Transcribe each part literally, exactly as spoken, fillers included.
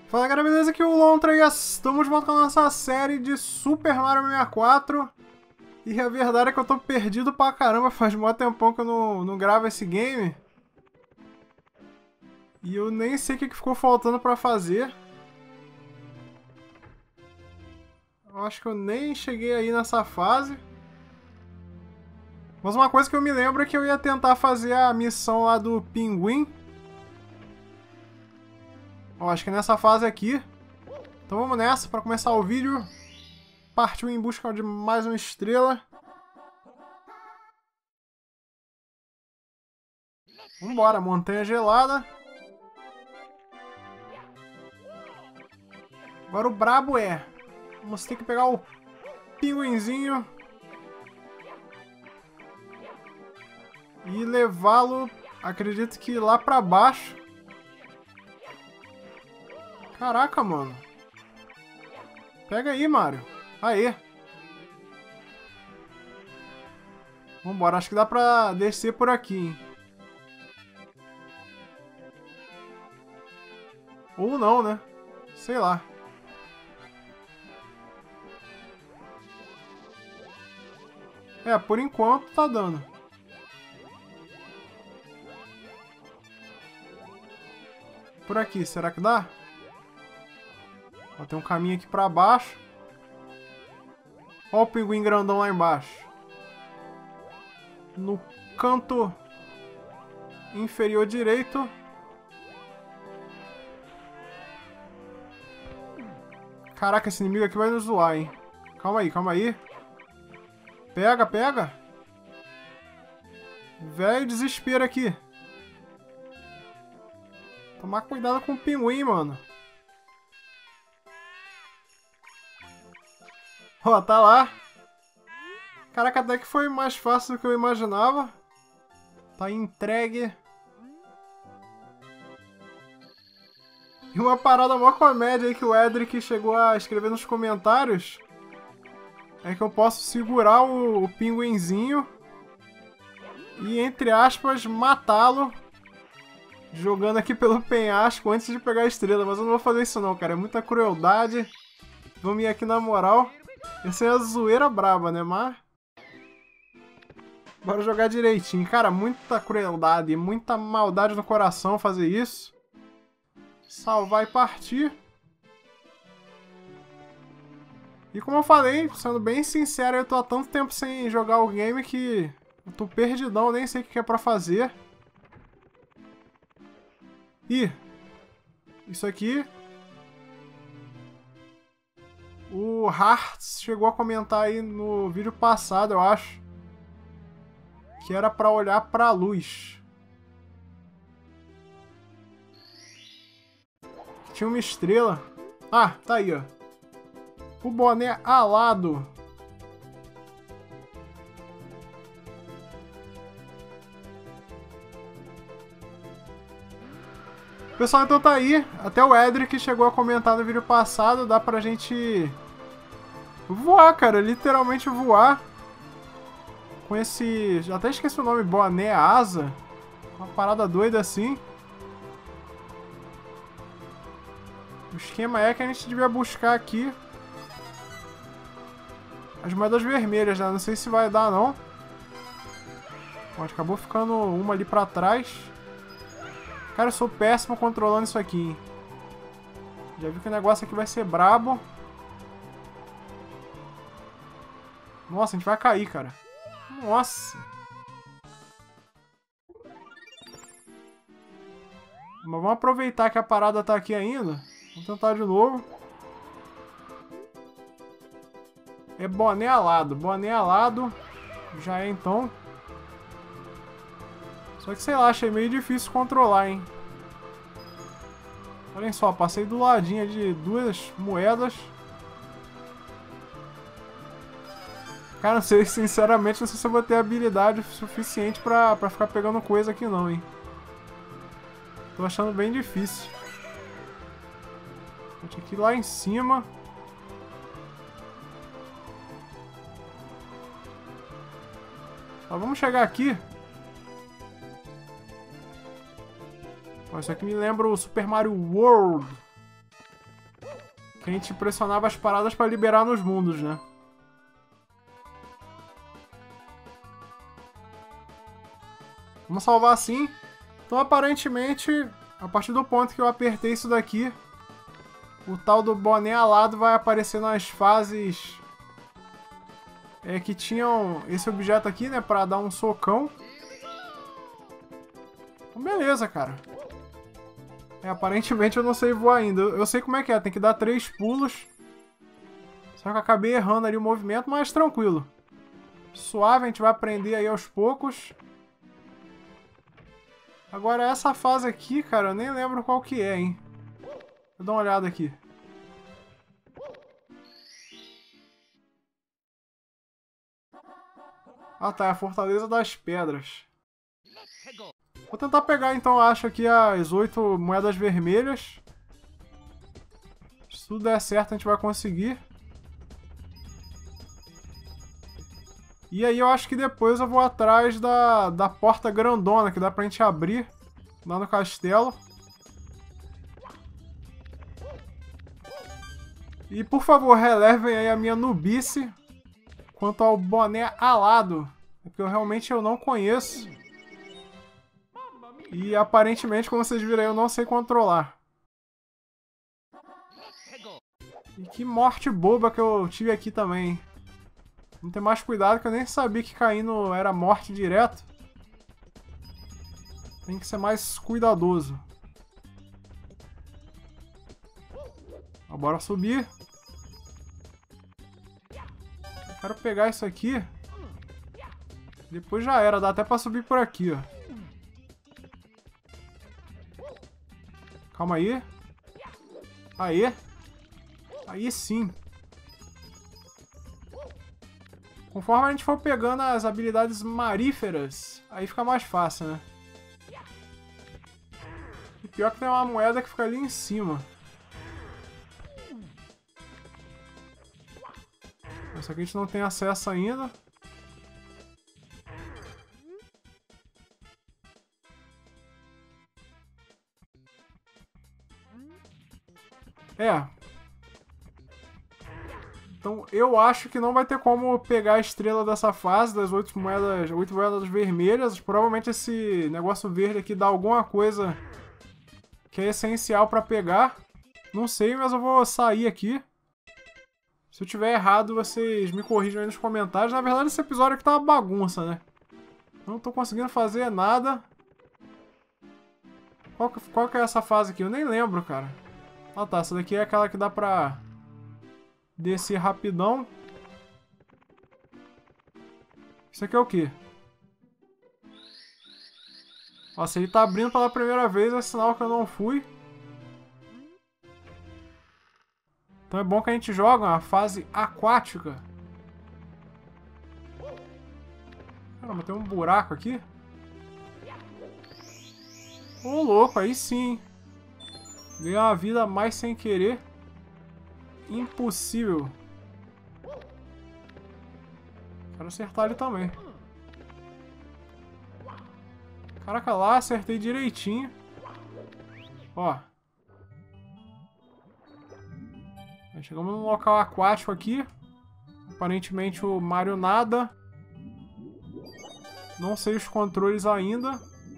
Fala galera, beleza? Aqui é o Lontra e estamos de volta com a nossa série de Super Mario sessenta e quatro. E a verdade é que eu tô perdido pra caramba, faz mó tempão que eu não, não gravo esse game. E eu nem sei o que ficou faltando pra fazer. Eu acho que eu nem cheguei aí nessa fase. Mas uma coisa que eu me lembro é que eu ia tentar fazer a missão lá do pinguim. Ó, acho que é nessa fase aqui. Então vamos nessa para começar o vídeo. Partiu em busca de mais uma estrela. Vambora, montanha gelada. Agora o brabo é... vamos ter que pegar o pinguinzinho. E levá-lo, acredito que lá pra baixo. Caraca, mano. Pega aí, Mario. Aê. Vambora, acho que dá pra descer por aqui, hein? Ou não, né? Sei lá. É, por enquanto tá dando. Por aqui, será que dá? Ó, tem um caminho aqui pra baixo. Ó o pinguim grandão lá embaixo. No canto inferior direito. Caraca, esse inimigo aqui vai nos zoar, hein? Calma aí, calma aí. Pega, pega. Velho desespero aqui. Tomar cuidado com o pinguim, mano. Ó, tá lá. Caraca, até que foi mais fácil do que eu imaginava. Tá entregue. E uma parada mó comédia aí que o Edric chegou a escrever nos comentários é que eu posso segurar o, o pinguinzinho e, entre aspas, matá-lo jogando aqui pelo penhasco antes de pegar a estrela. Mas eu não vou fazer isso não, cara. É muita crueldade. Vamos ir aqui na moral. Essa é a zoeira braba, né? Mas... bora jogar direitinho. Cara, muita crueldade, muita maldade no coração fazer isso. Salvar e partir. E como eu falei, sendo bem sincero, eu tô há tanto tempo sem jogar o game que eu tô perdidão, nem sei o que é pra fazer. Ih, isso aqui... o Hearts chegou a comentar aí no vídeo passado, eu acho, que era pra olhar pra luz. Tinha uma estrela. Ah, tá aí, ó. O boné alado. Pessoal, então tá aí. Até o Edric chegou a comentar no vídeo passado. Dá pra gente voar, cara. Literalmente voar. Com esse... já até esqueci o nome. Boné asa. Uma parada doida assim. O esquema é que a gente devia buscar aqui as moedas vermelhas, né? Não sei se vai dar, não. Bom, acabou ficando uma ali pra trás. Cara, eu sou péssimo controlando isso aqui, hein? Já vi que o negócio aqui vai ser brabo. Nossa, a gente vai cair, cara. Nossa. Mas vamos aproveitar que a parada tá aqui ainda. Vamos tentar de novo. É boné alado. Boné alado. Já é então. Só que sei lá, achei meio difícil controlar, hein. Olhem só, passei do ladinho de duas moedas. Cara, não sei, sinceramente, não sei se eu vou ter habilidade suficiente pra, pra ficar pegando coisa aqui não, hein. Tô achando bem difícil. A gente aqui lá em cima. Tá, vamos chegar aqui. Ó, isso aqui me lembra o Super Mario World. Que a gente pressionava as paradas pra liberar nos mundos, né? Vamos salvar assim. Então, aparentemente, a partir do ponto que eu apertei isso daqui, o tal do boné alado vai aparecer nas fases é, que tinham esse objeto aqui, né? Pra dar um socão. Então, beleza, cara. É, aparentemente eu não sei voar ainda. Eu, eu sei como é que é. Tem que dar três pulos. Só que eu acabei errando ali o movimento, mas tranquilo. Suave, a gente vai aprender aí aos poucos. Agora essa fase aqui, cara, eu nem lembro qual que é, hein. Vou dar uma olhada aqui. Ah tá, é a Fortaleza das Pedras. Vou tentar pegar então, eu acho, aqui as oito moedas vermelhas. Se tudo der certo, a gente vai conseguir. E aí eu acho que depois eu vou atrás da, da porta grandona, que dá pra gente abrir lá no castelo. E por favor, relevem aí a minha nubice quanto ao boné alado, porque eu realmente eu não conheço. E aparentemente, como vocês viram aí, eu não sei controlar. E que morte boba que eu tive aqui também, hein? Vamos ter mais cuidado, que eu nem sabia que caindo era morte direto. Tem que ser mais cuidadoso. Ó, bora subir. Eu quero pegar isso aqui. Depois já era, dá até pra subir por aqui, ó. Calma aí. Aí. Aí sim. Conforme a gente for pegando as habilidades maríferas, aí fica mais fácil, né? E pior que tem uma moeda que fica ali em cima. Essa aqui a gente não tem acesso ainda. É. Então eu acho que não vai ter como pegar a estrela dessa fase, das oito moedas, oito moedas vermelhas. Provavelmente esse negócio verde aqui dá alguma coisa que é essencial pra pegar. Não sei, mas eu vou sair aqui. Se eu tiver errado, vocês me corrijam aí nos comentários. Na verdade, esse episódio aqui tá uma bagunça, né? Não tô conseguindo fazer nada. Qual que, qual que é essa fase aqui? Eu nem lembro, cara. Ah tá, essa daqui é aquela que dá pra descer rapidão. Isso aqui é o quê? Ó, se ele tá abrindo pela primeira vez, é sinal que eu não fui. Então é bom que a gente joga uma fase aquática. Caramba, tem um buraco aqui. Ô, louco, aí sim. Ganhei uma vida a mais sem querer. Impossível. Quero acertar ele também. Caraca, lá acertei direitinho. Ó. Aí chegamos num local aquático aqui. Aparentemente o Mario nada. Não sei os controles ainda.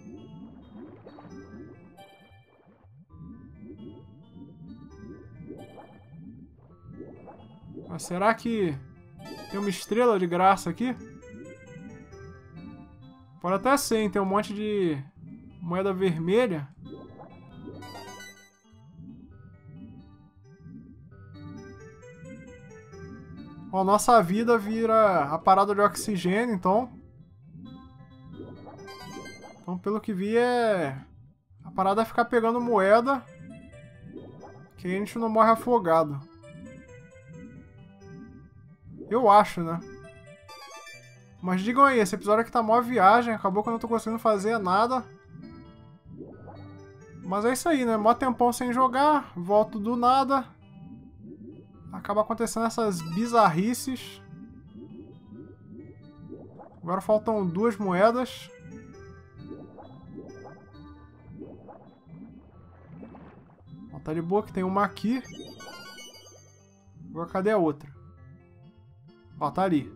Mas será que tem uma estrela de graça aqui? Pode até ser, hein? Tem um monte de moeda vermelha. Ó, nossa vida vira a parada de oxigênio, então. Então, pelo que vi, é... a parada é ficar pegando moeda. Que a gente não morre afogado. Eu acho, né? Mas digam aí, esse episódio aqui tá mó viagem. Acabou que eu não tô conseguindo fazer nada. Mas é isso aí, né? Mó tempão sem jogar. Volto do nada. Acaba acontecendo essas bizarrices. Agora faltam duas moedas. Ó, tá de boa que tem uma aqui. Agora cadê a outra? Ó, tá ali.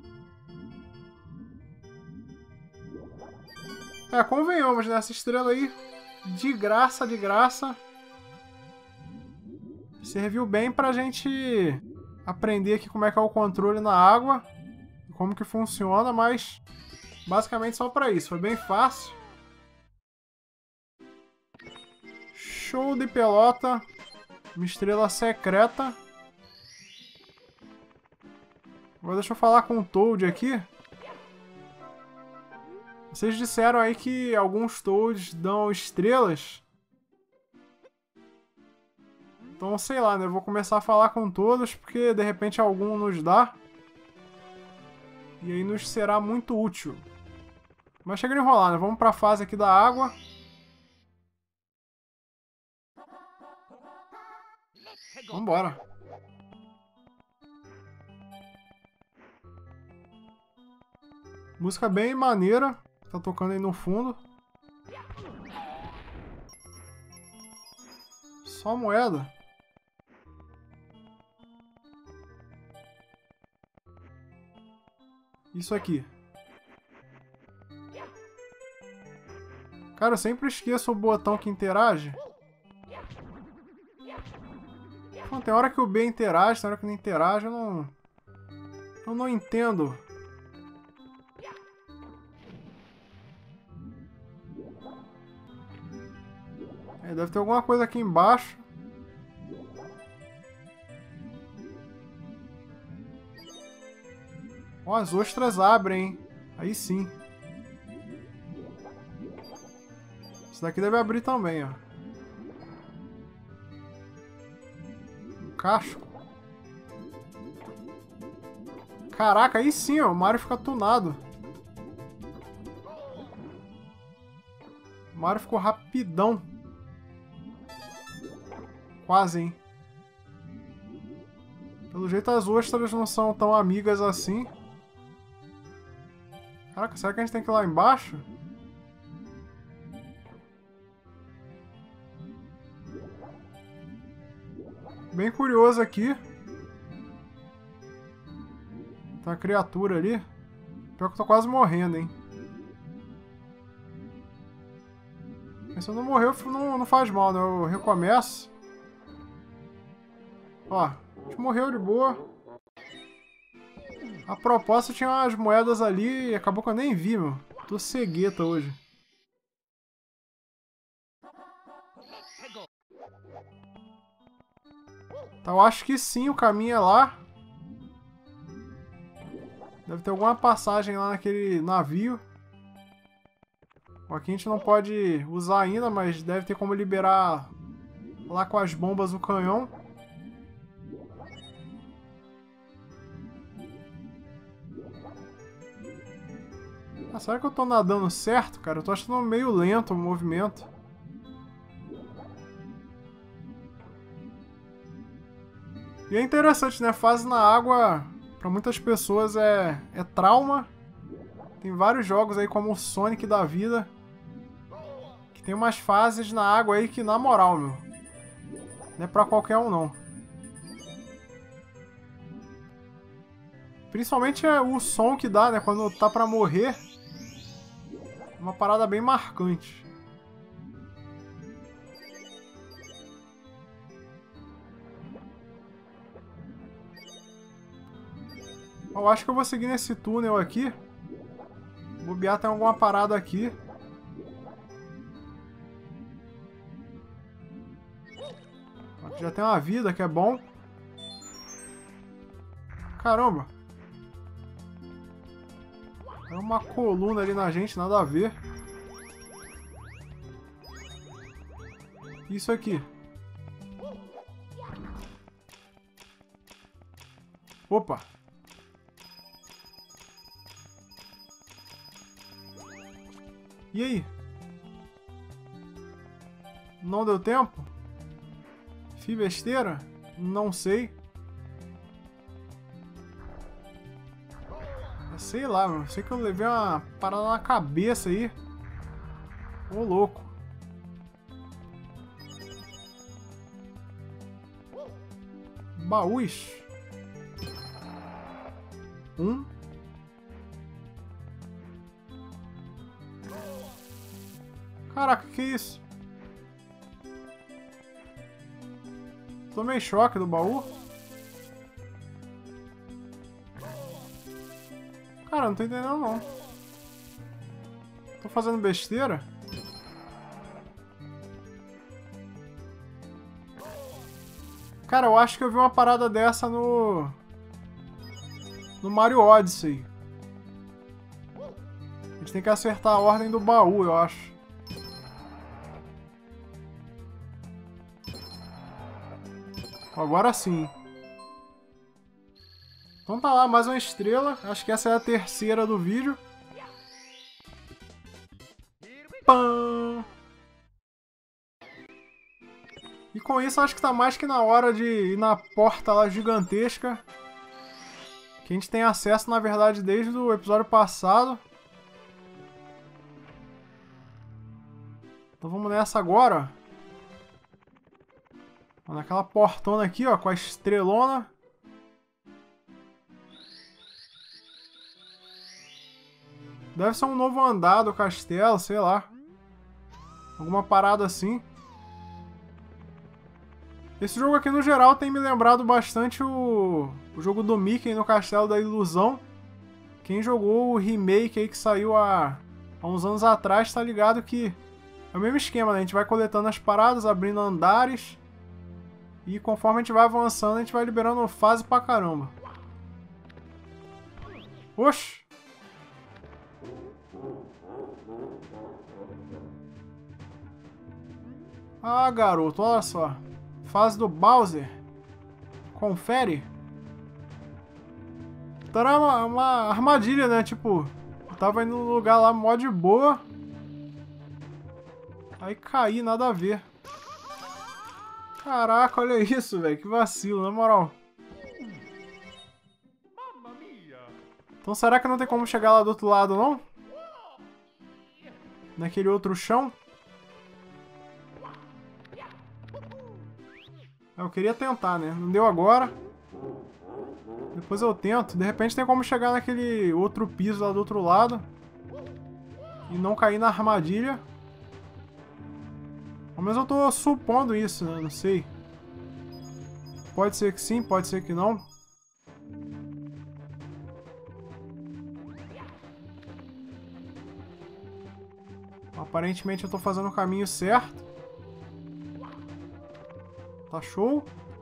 É, convenhamos, né? Essa estrela aí, de graça, de graça, serviu bem pra gente aprender aqui como é que é o controle na água, como que funciona, mas basicamente só pra isso. Foi bem fácil. Show de pelota. Uma estrela secreta. Agora deixa eu falar com o Toad aqui. Vocês disseram aí que alguns Toads dão estrelas. Então, sei lá, né? Eu vou começar a falar com todos, porque de repente algum nos dá. E aí nos será muito útil. Mas chega de enrolar, né? Vamos pra fase aqui da água. Vambora. Música bem maneira. Tá tocando aí no fundo. Só moeda. Isso aqui. Cara, eu sempre esqueço o botão que interage. Bom, tem hora que o B interage, tem hora que não interage, eu não... Eu não entendo. É, deve ter alguma coisa aqui embaixo. Ó, as ostras abrem, hein? Aí sim. Isso daqui deve abrir também, ó. Um casco. Caraca, aí sim, ó. O Mario fica tunado. O Mario ficou rapidão. Quase, hein? Pelo jeito as ostras não são tão amigas assim. Caraca, será que a gente tem que ir lá embaixo? Bem curioso aqui. Tem uma criatura ali. Pior que eu tô quase morrendo, hein? Mas se eu não morrer, não, não faz mal, né? Eu recomeço. Ó, a gente morreu de boa. A propósito, tinha umas moedas ali e acabou que eu nem vi, meu. Tô cegueta hoje. Então, eu acho que sim, o caminho é lá. Deve ter alguma passagem lá naquele navio. Aqui a gente não pode usar ainda, mas deve ter como liberar lá com as bombas o canhão. Ah, será que eu tô nadando certo, cara? Eu tô achando meio lento o movimento. E é interessante, né? Fase na água, pra muitas pessoas é, é trauma. Tem vários jogos aí como o Sonic da vida, que tem umas fases na água aí que, na moral, meu, não é pra qualquer um, não. Principalmente é o som que dá, né? Quando tá pra morrer. Uma parada bem marcante. Eu acho que eu vou seguir nesse túnel aqui. Bobear tem alguma parada aqui. Aqui já tem uma vida, que é bom. Caramba. É uma coluna ali na gente, nada a ver. Isso aqui. Opa. E aí? Não deu tempo? Fiz besteira? Não sei. Sei lá, mano. Sei que eu levei uma parada na cabeça aí. Ô, louco. Baús. Um. Caraca, que isso? Tomei choque do baú. Cara, não tô entendendo não. Tô fazendo besteira? Cara, eu acho que eu vi uma parada dessa no... No Mario Odyssey. A gente tem que acertar a ordem do baú, eu acho. Agora sim. Então tá lá, mais uma estrela. Acho que essa é a terceira do vídeo. Pam! E com isso, acho que tá mais que na hora de ir na porta lá gigantesca. Que a gente tem acesso, na verdade, desde o episódio passado. Então vamos nessa agora, ó. Naquela portona aqui, ó, com a estrelona. Deve ser um novo andar do castelo, sei lá. Alguma parada assim. Esse jogo aqui, no geral, tem me lembrado bastante o, o jogo do Mickey no Castelo da Ilusão. Quem jogou o remake aí que saiu há, há uns anos atrás, tá ligado que é o mesmo esquema, né? A gente vai coletando as paradas, abrindo andares. E conforme a gente vai avançando, a gente vai liberando fase pra caramba. Oxi! Ah, garoto, olha só. Fase do Bowser. Confere. Então era uma, uma armadilha, né? Tipo, eu tava indo num lugar lá mó de boa. Aí caí, nada a ver. Caraca, olha isso, velho. Que vacilo, na moral. Então será que não tem como chegar lá do outro lado, não? Naquele outro chão? Eu queria tentar, né? Não deu agora. Depois eu tento. De repente tem como chegar naquele outro piso lá do outro lado. E não cair na armadilha. Pelo menos eu tô supondo isso, né? Não sei. Pode ser que sim, pode ser que não. Aparentemente eu tô fazendo o caminho certo. Tá show.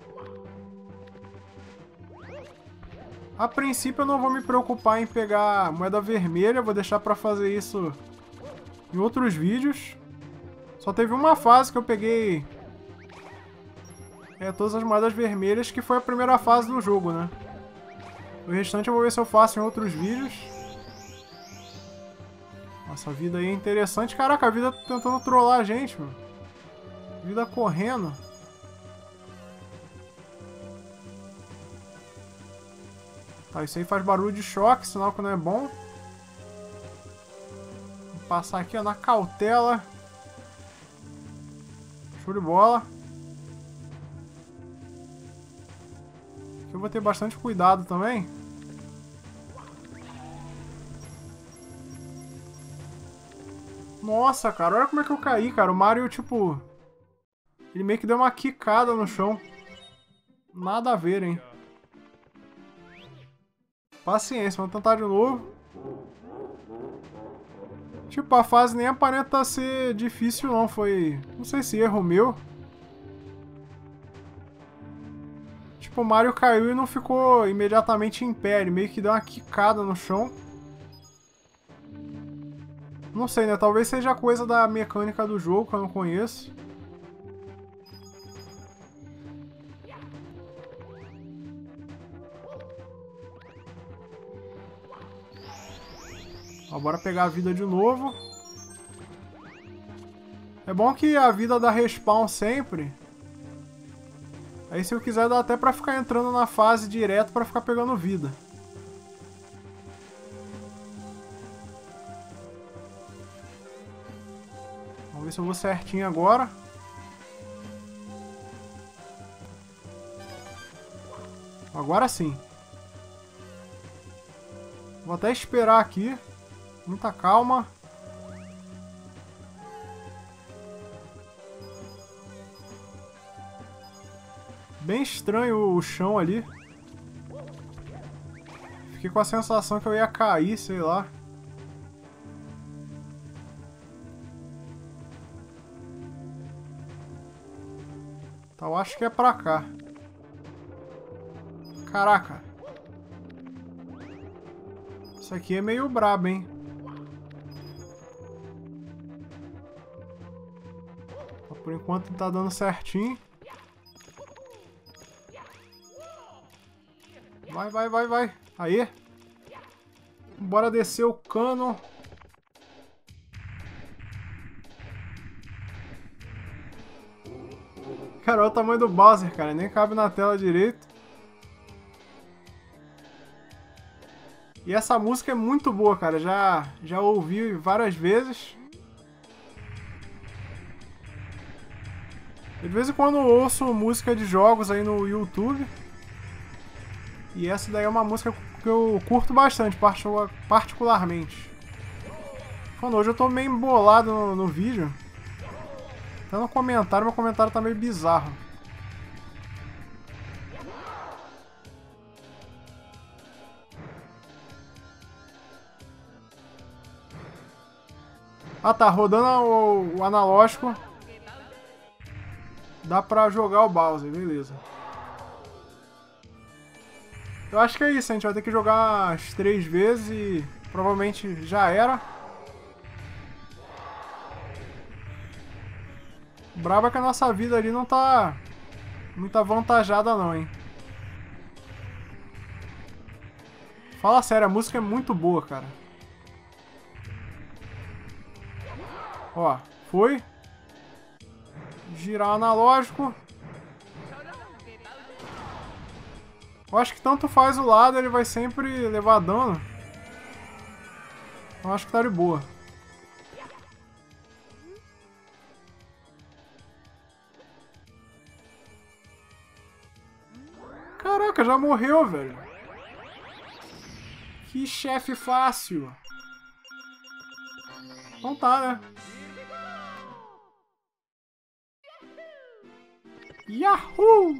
A princípio eu não vou me preocupar em pegar moeda vermelha. Vou deixar pra fazer isso em outros vídeos. Só teve uma fase que eu peguei é, todas as moedas vermelhas, que foi a primeira fase do jogo, né? O restante eu vou ver se eu faço em outros vídeos. Nossa, a vida aí é interessante. Caraca, a vida tá tentando trollar a gente, mano. Vida correndo. Tá, isso aí faz barulho de choque, sinal que não é bom. Vou passar aqui, ó, na cautela. Show de bola. Aqui eu vou ter bastante cuidado também. Nossa, cara, olha como é que eu caí, cara. O Mario, tipo... Ele meio que deu uma quicada no chão. Nada a ver, hein. Paciência, vamos tentar de novo. Tipo, a fase nem aparenta ser difícil, não. Foi... Não sei se erro meu. Tipo, o Mario caiu e não ficou imediatamente em pé. Ele meio que deu uma quicada no chão. Não sei, né? Talvez seja coisa da mecânica do jogo que eu não conheço. Ó, bora pegar a vida de novo. É bom que a vida dá respawn sempre. Aí se eu quiser dá até pra ficar entrando na fase direto pra ficar pegando vida. Vamos ver se eu vou certinho agora. Agora sim. Vou até esperar aqui. Muita calma. Bem estranho o chão ali. Fiquei com a sensação que eu ia cair, sei lá. Então eu acho que é pra cá. Caraca. Isso aqui é meio brabo, hein? Por enquanto tá dando certinho. Vai, vai, vai, vai. Aí. Bora descer o cano. Cara, olha o tamanho do Bowser, cara. Nem cabe na tela direito. E essa música é muito boa, cara. Já, já ouvi várias vezes. De vez em quando eu ouço música de jogos aí no YouTube. E essa daí é uma música que eu curto bastante, particularmente. Mano, hoje eu tô meio embolado no, no vídeo. Até no comentário, meu comentário tá meio bizarro. Ah tá, rodando o, o analógico. Dá pra jogar o Bowser, beleza. Eu acho que é isso, a gente vai ter que jogar as três vezes e provavelmente já era. O brabo é que a nossa vida ali não tá muito avantajada não, hein. Fala sério, a música é muito boa, cara. Ó, foi. Girar o analógico. Eu acho que tanto faz o lado, ele vai sempre levar dano. Eu acho que tá de boa. Caraca, já morreu, velho. Que chefe fácil. Então tá, né? Yahoo!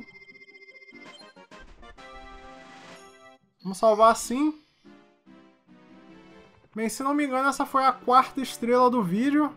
Vamos salvar assim. Bem, se não me engano, essa foi a quarta estrela do vídeo.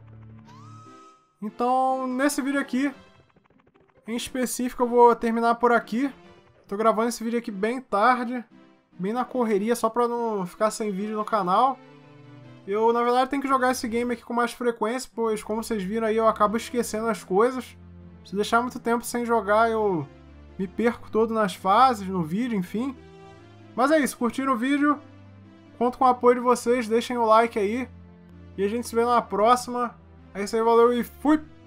Então, nesse vídeo aqui, em específico, eu vou terminar por aqui. Tô gravando esse vídeo aqui bem tarde, bem na correria, só pra não ficar sem vídeo no canal. Eu, na verdade, tenho que jogar esse game aqui com mais frequência, pois, como vocês viram aí, eu acabo esquecendo as coisas. Se deixar muito tempo sem jogar, eu me perco todo nas fases, no vídeo, enfim. Mas é isso, curtiram o vídeo? Conto com o apoio de vocês, deixem o like aí. E a gente se vê na próxima. É isso aí, valeu e fui!